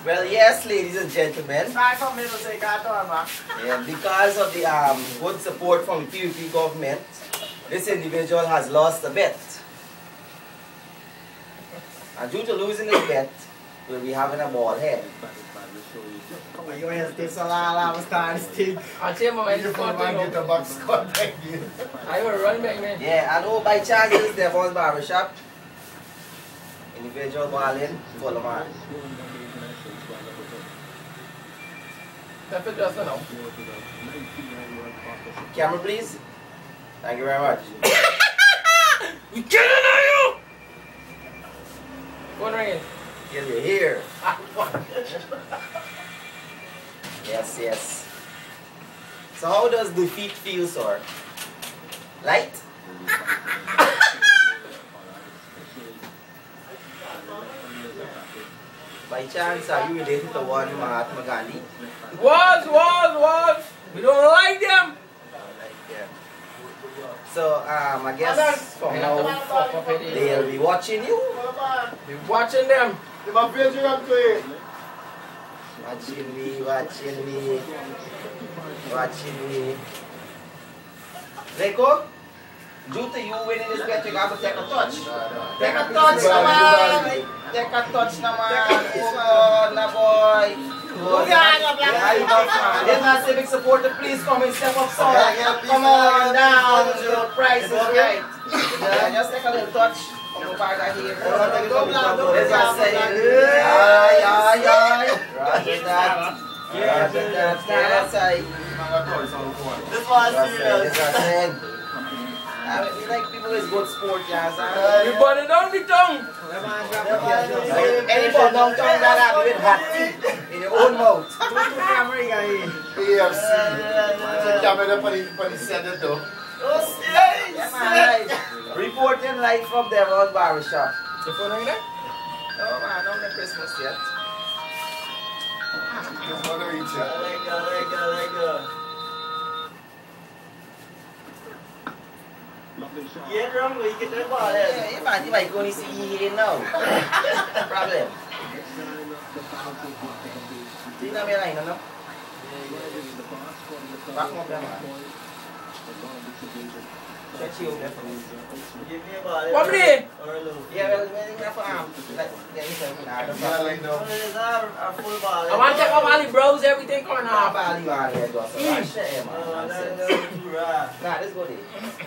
Well, yes, ladies and gentlemen. Yeah, Yeah, because of the good support from the PVP government, this individual has lost a bet. And due to losing this bet, we'll be having a ball head. you hesitate so long, I was starting to think. I'll tell you, man, You can get the box squad back in. I will run back, man. Yeah, I know by chance this is Devon's barbershop. Individual ball in, full of man. That's it, just now. Camera, please. Thank you very much. We killing you! Phone ringing. Get me here. Yes, yes. So how does defeat feel, sir? Light? By chance, are you related to one Mahatma Gandhi? Was. We don't like them. Yeah. So, I guess from now, they'll be watching you. Be watching them. Watching me. Leko, due to you winning this bet, you got to take a touch. Take a touch, naman. Take a touch, naman. Oh, na boy. There's my civic supporter, please come and step up, sir. Come on down, the price is right. Yeah, just take a little touch. Come over here. There's my saying. Aye. Roger that. Roger that. That's right. This was serious. We like people who's good sport, yeah. We burn it down the tongue. Any ball down tongue that have with hot teeth in your own mouth. AFC. So camera pa ni Senator. Yeah, man, right. Reporting live from Devon Barbershop. The phone ringing there? No, man, not the Christmas yet. Just want to reach you. Yeah, drum, we get the ball. Yeah, man, you might go and see here now. Problem. See na may line, no? Back mo ba, man? Check you there for me. What day? Yeah, well, we're not for like, yeah, you said, I want to check out all the bros, everything coming Nah, off. Bali, man, here, go. So, shit, man. Nah, let's go there.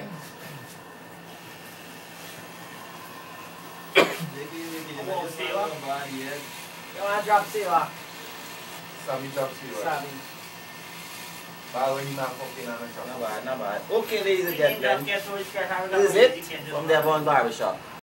You want to drop Sila? Sammy drop zero. Sabi. Bago hindi na ako pinanagsabi. Not bad. Okay, ladies and gentlemen. This is it from Devon Barbershop.